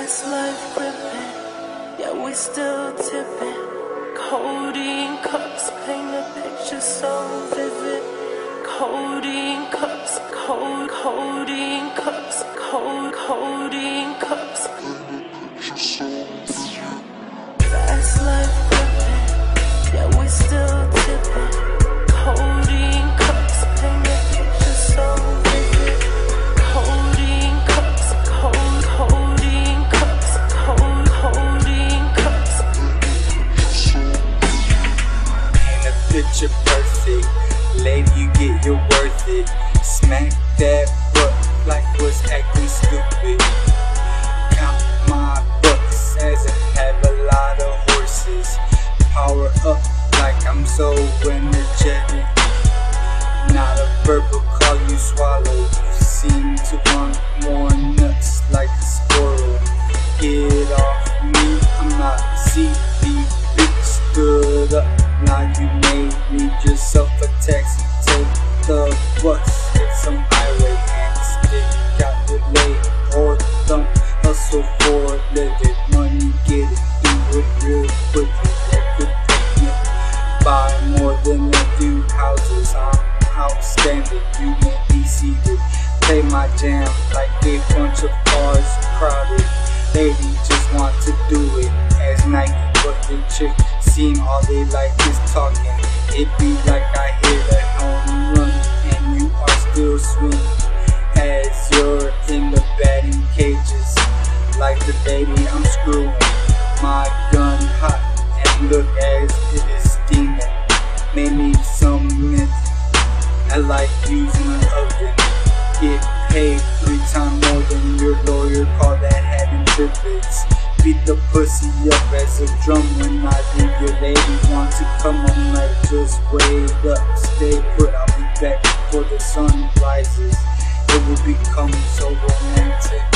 Fast life gripping, yeah, we still tipping. Codeine cups paint a picture so vivid. Codeine cups, codeine cups, codeine cups. Fast life gripping, yeah, we still tipping. Codeine cups paint a picture so vivid. Codeine cups, codeine cups, codeine cups. Paint a picture perfect, lady, you get your worth it. Smack that butt like was acting stupid. Count my bucks as I have a lot of horses. Power up like I'm so energetic. Not a verbal call you swallow. You seem to want more nuts like a squirrel. Get off me, I'm not CB. Bitch stood up, now you made me yourself a taxi. Take the bus, hit some highway and stick out your leg or thumb. Hustle for a living, money get it, do it real quickly. That could take me buy more than a few houses. I'm outstanding, you won't be seated. Play my jam like a bunch of cars crowded. Lady just want to do it as Nike, but the chick seem all they like is talking. It be like I hit a home run and you are still swinging as you're in the batting cages. Like the baby I'm screwing my gun hot and look as it is steaming. May need some mint, I like using an oven. Get paid 3 times more than your lawyer, call that having triplets. Beat the pussy up as a drum when I think your lady wants to come on, like just wait up, stay put, I'll be back before the sun rises. It will become so romantic.